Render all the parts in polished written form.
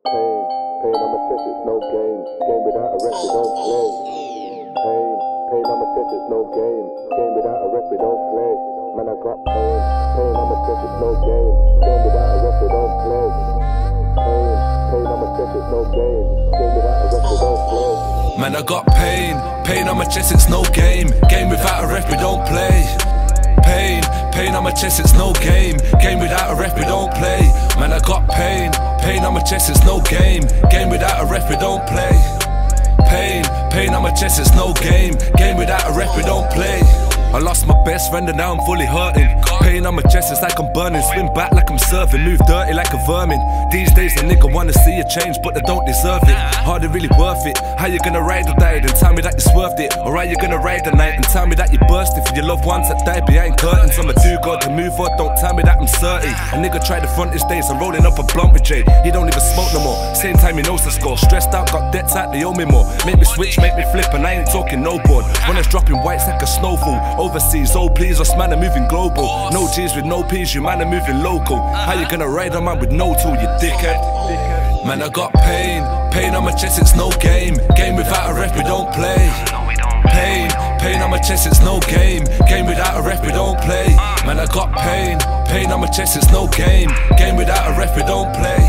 pain on my chest, it's no game. Game without a rep, we don't play. Pain on my chest, it's no game. Game without a rep, we don't play. Man, I got pain on my chest, it's no game. Game without a rep, we don't play. Pain on my chest, it's no game. Game without a rep, we don't play. Man, I got pain on my chest, it's no game. Game without a ref, we don't play. Pain on my chest, it's no game. Game without a ref, we don't play. Man, I got pain on my chest, it's no game. Game without a ref, we don't play. Pain on my chest, it's no game. Game without a ref, we don't play. I lost my best friend and now I'm fully hurting. Pain on my chest, it's like I'm burning. Swim back like I'm surfing, move dirty like a vermin. These days the nigga wanna see a change, but they don't deserve it. Hardly really worth it. How you gonna ride or die and tell me that you swerved it? Or are you gonna ride the night and tell me that you bursted for your loved ones that died behind curtains? I'ma do God to move on, don't tell me that I'm 30. A nigga tried to front his days, I'm rolling up a blunt with Jay. He don't even smoke no more, same time he knows the score. Stressed out, got debts out, they owe me more. Make me switch, make me flip, and I ain't talking no board. When it's dropping whites like a snowfall. Overseas, oh please, us man are moving global. No G's with no P's, you man are moving local. How you gonna ride a man with no tool, you dickhead? Man, I got pain on my chest, it's no game. Game without a ref, we don't play. Pain on my chest, it's no game. Game without a ref, we don't play. Man, I got pain on my chest, it's no game. Game without a ref, we don't play.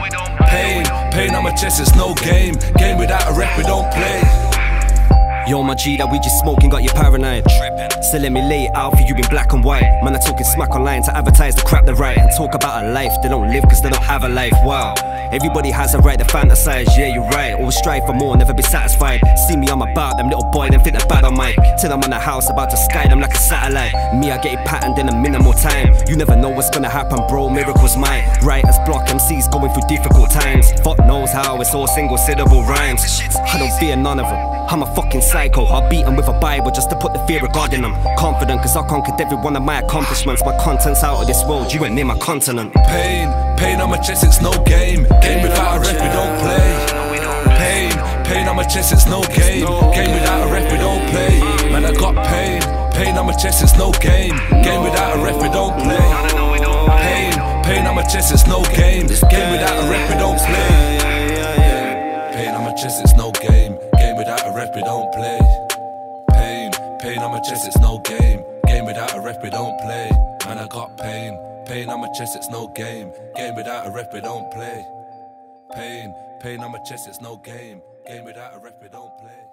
Pain on my chest, it's no game. Game without a ref, we don't play. Yo, my G, that we just smoking got you paranoid. Still let me lay it out for you in black and white. Man, I'm talking smack online to advertise the crap they write and talk about a life they don't live cause they don't have a life. Wow, everybody has a right to fantasize, yeah, you're right. Always strive for more, never be satisfied. See me, I'm about them little boy, them think they're bad on mic. Till I'm on a house about to sky them like a satellite. Me, I get it patterned in a minimal time. You never know what's gonna happen, bro, miracles might. Writers block MCs going through difficult times. Fuck knows how, it's all single syllable rhymes. I don't fear none of them, I'm a fucking psycho. I'll beat them with a Bible just to put the fear of God in them. Confident cause I conquered every one of my accomplishments. My content's out of this world, you ain't near my continent. Pain on my chest, it's no game. Game without a ref, we don't play. Pain on my chest, it's no game. Game without a ref, we don't play. Man, I got pain on my chest, it's no game. Game without a ref, we don't play. Pain on my chest, it's no game. Game without a ref, we don't play. Pain on my chest, it's no game. Game without a ref, we don't play. Pain on my chest, it's no game. Game without a ref, we don't play. Man, I got pain on my chest, it's no game. Game without a ref, we don't play. Pain on my chest, it's no game. Game without a ref, we don't play.